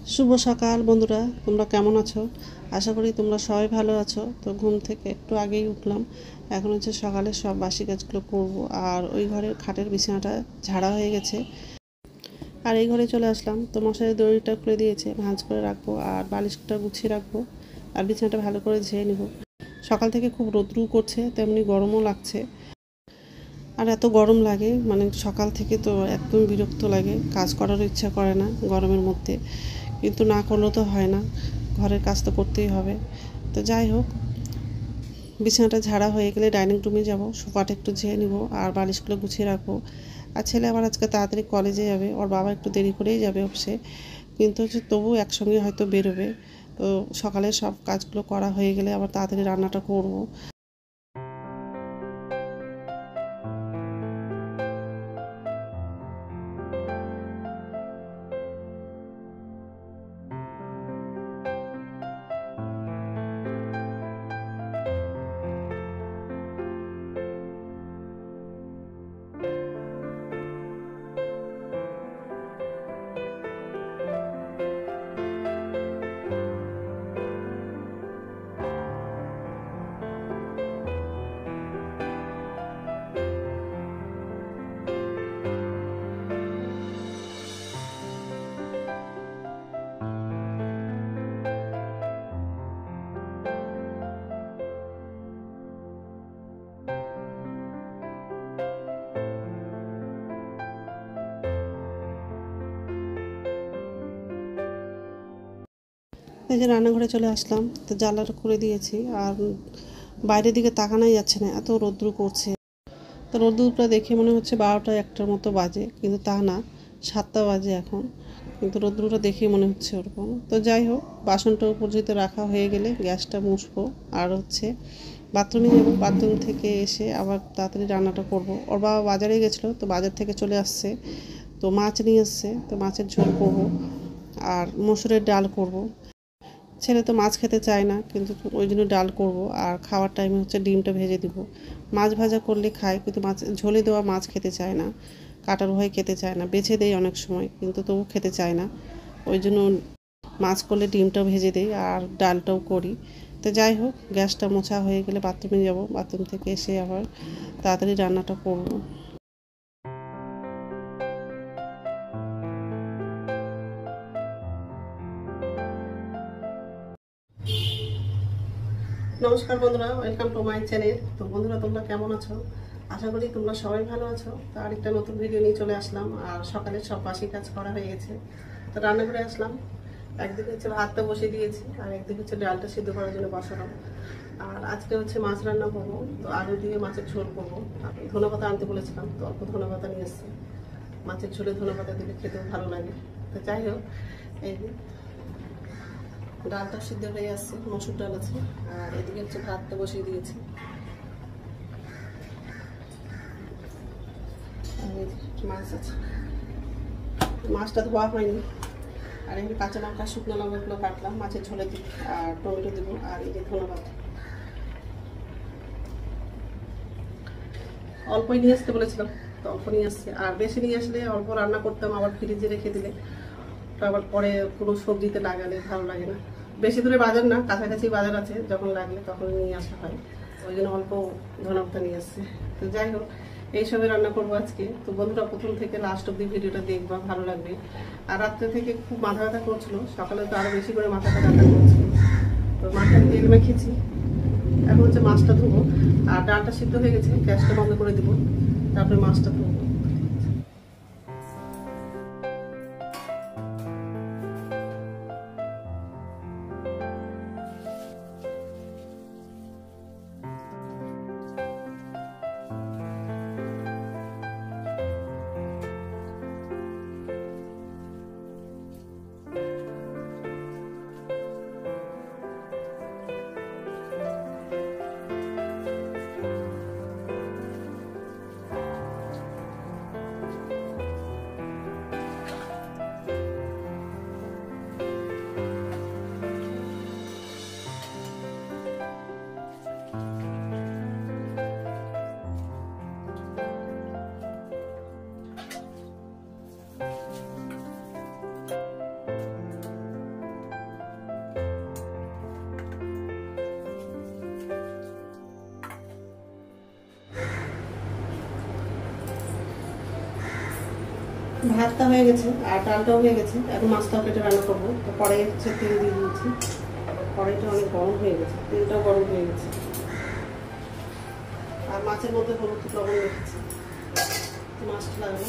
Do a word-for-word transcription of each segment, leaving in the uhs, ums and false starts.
শুভ সকাল বন্ধুরা, তোমরা কেমন আছো? আশা করি তোমরা সবাই ভালো আছো। তো ঘুম থেকে একটু আগেই উঠলাম। এখন হচ্ছে সকালে সব বাসি কাজগুলো করব। আর ওই ঘরের খাটের বিছানাটা ঝাড়া হয়ে গেছে, আর এই ঘরে চলে আসলাম। তো মশারি দড়িটা খুলে দিয়েছে, ভাঁজ করে রাখবো আর বালিশটা গুছিয়ে রাখবো আর বিছানাটা ভালো করে ঝেড়ে নেব। সকাল থেকে খুব রোদ্রু করছে, তেমনি গরমও লাগছে। আর এত গরম লাগে, মানে সকাল থেকে তো একদম বিরক্ত লাগে, কাজ করারও ইচ্ছা করে না গরমের মধ্যে। কিন্তু না করলেও তো হয় না, ঘরের কাজ তো করতেই হবে। তো যাই হোক, বিছানাটা ঝাড়া হয়ে গেলে ডাইনিং রুমে যাব, সোফাটা একটু ঝেড়ে নিব আর বালিশগুলো গুছিয়ে রাখবো। আর ছেলে আবার আজকে তাড়াতাড়ি কলেজে যাবে, ওর বাবা একটু দেরি করেই যাবে অফিসে, কিন্তু হচ্ছে তবু একসঙ্গে হয়তো বেরোবে। তো সকালে সব কাজগুলো করা হয়ে গেলে আবার তাড়াতাড়ি রান্নাটা করব। এই যে রান্নাঘরে চলে আসলাম, তো জানলাটা খুলে দিয়েছি। আর বাইরের দিকে তাকানোই যাচ্ছে না, এত রৌদ্র করছে। তো রৌদ্রটা দেখে মনে হচ্ছে বারোটা একটার মতো বাজে, কিন্তু তা না, সাতটা বাজে এখন। কিন্তু রৌদ্রটা দেখেই মনে হচ্ছে ওরকম। তো যাই হোক, বাসনটা উপর যেতে রাখা হয়ে গেলে গ্যাসটা মুছবো। আর হচ্ছে বাথরুমে যাবো, বাথরুম থেকে এসে আবার তাড়াতাড়ি রান্নাটা করব। ওর বাবা বাজারে গেছিলো, তো বাজার থেকে চলে আসছে, তো মাছ নিয়ে এসছে, তো মাছের ঝোল করবো আর মসুরের ডাল করব। ছেলে তো মাছ খেতে চায় না, কিন্তু ওই জন্য ডাল করব। আর খাওয়ার টাইমে হচ্ছে ডিমটা ভেজে দিব। মাছ ভাজা করলে খায়, কিন্তু মাছ ঝোলে দেওয়া মাছ খেতে চায় না, কাটার ভয় খেতে চায় না। বেছে দেয় অনেক সময়, কিন্তু তবু খেতে চায় না। ওই জন্য মাছ করলে ডিমটাও ভেজে দিই আর ডালটাও করি। তো যাই হোক, গ্যাসটা মোছা হয়ে গেলে বাথরুমে যাব, বাথরুম থেকে এসে আবার তাড়াতাড়ি রান্নাটা করব। নমস্কার বন্ধুরা, ওয়েলকাম টু মাই চ্যানেল। তো বন্ধুরা, তোমরা কেমন আছো? আশা করি তোমরা সবাই ভালো আছো। তো আরেকটা নতুন ভিডিও নিয়ে চলে আসলাম। আর সকালে সব বাসি কাজ করা হয়ে গেছে, তো রান্না করে আসলাম। একদিকে হচ্ছে ভাতটা বসিয়ে দিয়েছি, আর একদিকে হচ্ছে ডালটা সিদ্ধ করার জন্য বসানো। আর আজকে হচ্ছে মাছ রান্না করবো, তো আলু দিয়ে মাছের ঝোল করবো। ধনে পাতা আনতে বলেছিলাম, তো অল্প ধনে পাতা নিয়ে এসেছি। মাছের ঝোলে ধনে পাতা দিলে খেতেও ভালো লাগে। তো যাই হোক, এই ডালটা সিদ্ধ হয়ে আসছে, মসুর ডাল আছে। আর এদিকে হচ্ছে ভাতটা বসিয়ে দিয়েছি। মাছ আছে, মাছটা ধোয়া হয়নি। আর এখানে কাঁচা লঙ্কা, শুকনো লঙ্কাগুলো কাটলাম, মাছের ঝোলে দিব আর টমেটো দিব। আর এই যে ধন্যবাদ, অল্পই নিয়ে আসতে বলেছিলাম, তো অল্প নিয়ে আসছে। আর বেশি নিয়ে আসলে অল্প রান্না করতাম, আবার ফ্রিজে রেখে দিলে তো আবার পরে কোনো সবজিতে লাগালে ভালো লাগে না। বেশি দূরে বাজার না, কাছাকাছি বাজার আছে, যখন লাগলে তখন নিয়ে আসা হয়। ওই জন্য অল্প ধনেপাতা নিয়ে আসছে। তো যাই হোক, এইসবে রান্না করবো আজকে। তো বন্ধুরা, প্রথম থেকে লাস্ট অব্দি ভিডিওটা দেখবা, ভালো লাগবে। আর রাত্রে থেকে খুব মাথা ব্যথা করছিল, সকালে তো আরও বেশি করে মাথাটা ব্যথা করছিল। তো মাথা তেল মেখেছি। এখন হচ্ছে মাছটা ধুবো। আর ডালটা সিদ্ধ হয়ে গেছে, গ্যাসটা বন্ধ করে দিব, তারপরে মাছটা ধুবো। ভাতটা হয়ে গেছে আর ডালটাও হয়ে গেছে, এখন মাছটাও কেটে রান্না করবো। তো কড়াই হচ্ছে তেল দিয়ে দিয়েছি, কড়াইটা অনেক গরম হয়ে গেছে, তেলটাও গরম হয়ে গেছে। আর মাছের মধ্যে হলুদ লবণ রেখেছি, মাছটা লাগবে।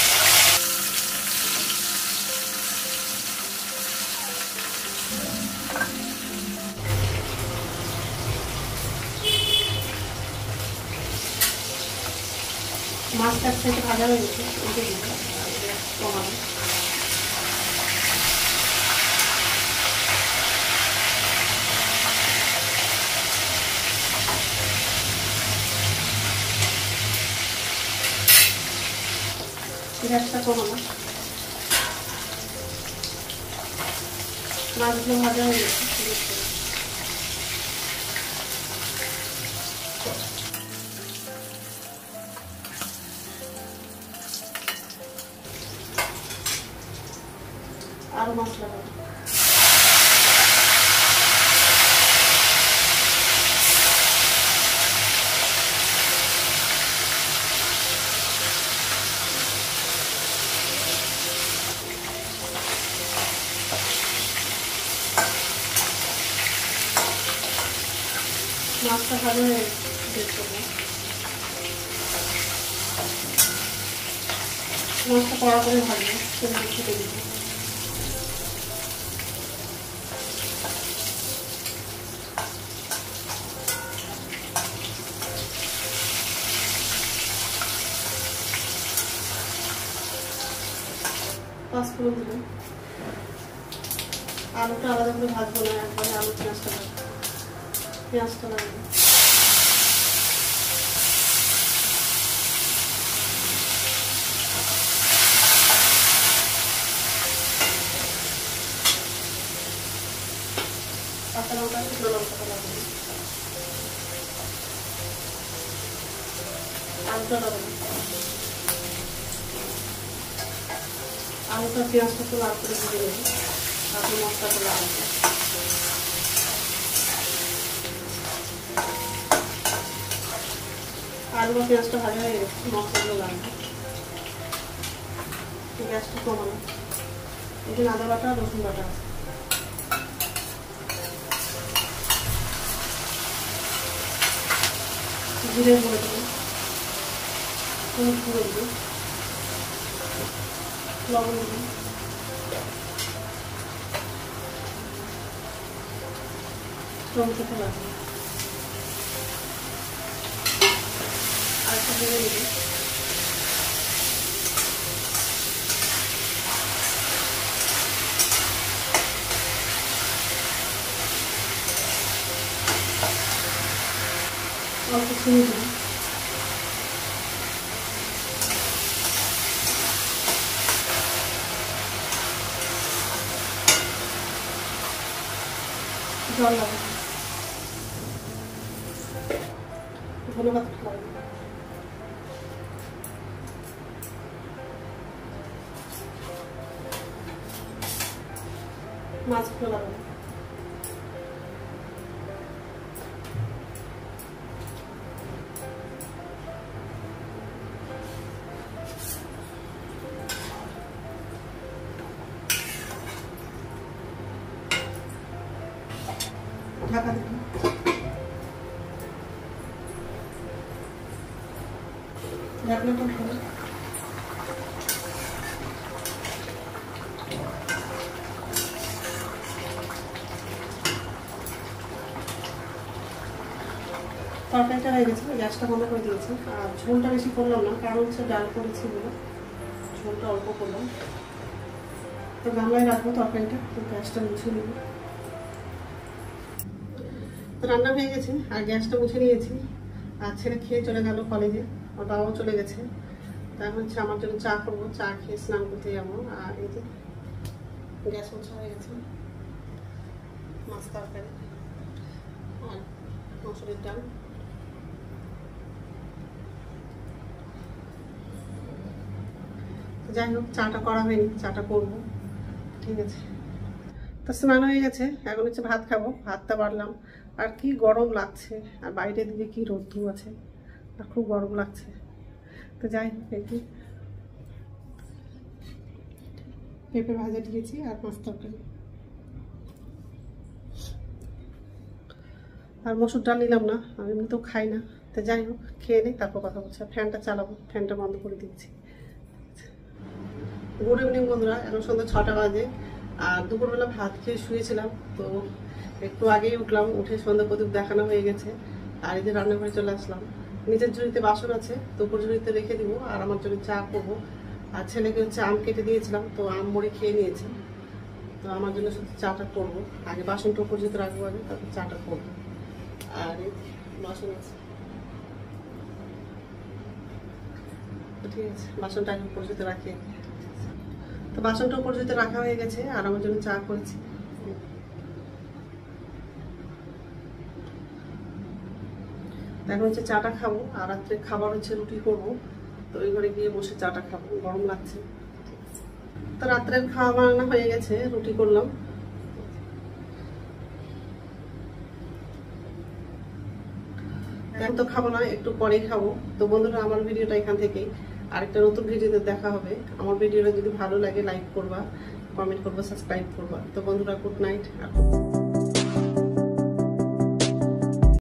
মাছটা একসাথে ভাজা হয়ে গেছে, উঠে দিতে কমানো। গ্যাসটা কমানো, মাছগুলো ভাজা হয়ে গেছে। আরো মাছ লাগাবো, মাছটা ভালো হয়ে বের করবো। মাছটা কড়া করে ভাজবো, সেটা ছেড়ে দিব। পাঁচফোড়ন দিলাম, আলুটা আলাদা করে ভাজবো না, একবারে আলু পেঁয়াজটা লাগবে, পেঁয়াজটা লাগবে। কাঁচা লঙ্কা, শুকনো লঙ্কাটা লাগবে, আলুটা লাগবে। আলুটা পেঁয়াজটা তো লাল করে দিয়ে দেবো, তারপর মশলাটা লাগবে। আলু আর পেঁয়াজটা ভাজা হয়ে গেছে, মশলাগুলো লাগবে। গ্যাসটা কমানো, এখানে আদা বাটা রসুন বাটা আছে। জিরে গুঁড়ো দেবো, হলুদ গুঁড়ো দেবো, লবণ দেবো, টমেটোটা লাগবে, আর একটা ভেঙে দেবো। অল্প চিনি দেবো, জল লাগবে, ধন্যবাদ লাগবে, মাছগুলো লাগবে। ঢাকা দেবো, ঢাকনাটা খুলে তরকারিটা হয়ে গেছে, গ্যাসটা বন্ধ করে দিয়েছি। আর ঝোলটা বেশি করলাম না, কারণ হচ্ছে ডাল করেছি বলে ঝোলটা অল্প করলাম। তো গামলায় রাখবো তরকারিটা, তো গ্যাসটা মুছে নেব। তো রান্না হয়ে গেছে আর গ্যাসটা মুছে নিয়েছি। আর ছেলে খেয়ে চলে গেল কলেজে, ওর বাবাও চলে গেছে। তার হচ্ছে আমার জন্য চা করবো, চা খেয়ে স্নান করতে যাবো। আর এই যে গ্যাস মোছা হয়ে গেছে, মাছ তরকারি আর মসুরির ডাল। যাই হোক, চাটা করা হয়নি, চাটা করবো, ঠিক আছে। তো স্নান হয়ে গেছে, এখন হচ্ছে ভাত খাবো। ভাতটা বাড়লাম, আর কি গরম লাগছে, আর বাইরের দিকে কি রোদ্দুর আছে, আর খুব গরম লাগছে। তো যাই হোক, একটু পেঁপে ভাজা দিয়েছি আর মাছ তরকারি। আর মসুর ডাল নিলাম না, আমি এমনিতেও খাই না। তো যাই হোক, খেয়ে নিই, তারপর কথা বলছি। ফ্যানটা চালাবো, ফ্যানটা বন্ধ করে দিয়েছি। গুড ইভিনিং বন্ধুরা, এখন সন্ধ্যা ছটা বাজে। আর দুপুরবেলা ভাত খেয়ে শুয়েছিলাম, তো একটু আগেই উঠলাম, উঠে সন্ধ্যা প্রদীপ দেখানো হয়ে গেছে। আর এই যে রান্নাঘরে চলে আসলাম। নিচের ঝুড়িতে বাসন আছে, তো উপর ঝুড়িতে রেখে দিব। আর আমার জন্য চা করবো। আর ছেলেকে হচ্ছে আম কেটে দিয়েছিলাম, তো আম মুড়ি খেয়ে নিয়েছে। তো আমার জন্য শুধু চাটা করবো। আগে বাসনটা উপর যেতে রাখবো, আগে তারপর চাটা করবো। আর বাসন আছে, ঠিক আছে, বাসনটা আগে উপর যেতে রাখি। তো বাসনটা উপর যেতে রাখা হয়ে গেছে, আর আমার জন্য চা করেছি। এখন হচ্ছে চাটা খাবো, আর রাত্রে খাবার হচ্ছে রুটি করবো। তো ওই ঘরে গিয়ে বসে চাটা খাবো, গরম লাগছে। তো রাত্রের খাওয়া বানানো হয়ে গেছে, রুটি করলাম। এখন তো খাবো না, একটু পরেই খাবো। তো বন্ধুরা, আমার ভিডিওটা এখান থেকেই। আরেকটা নতুন ভিডিওতে দেখা হবে। আমার ভিডিওটা যদি ভালো লাগে লাইক করবা, কমেন্ট করবা, সাবস্ক্রাইব করবা। তো বন্ধুরা, গুড নাইট।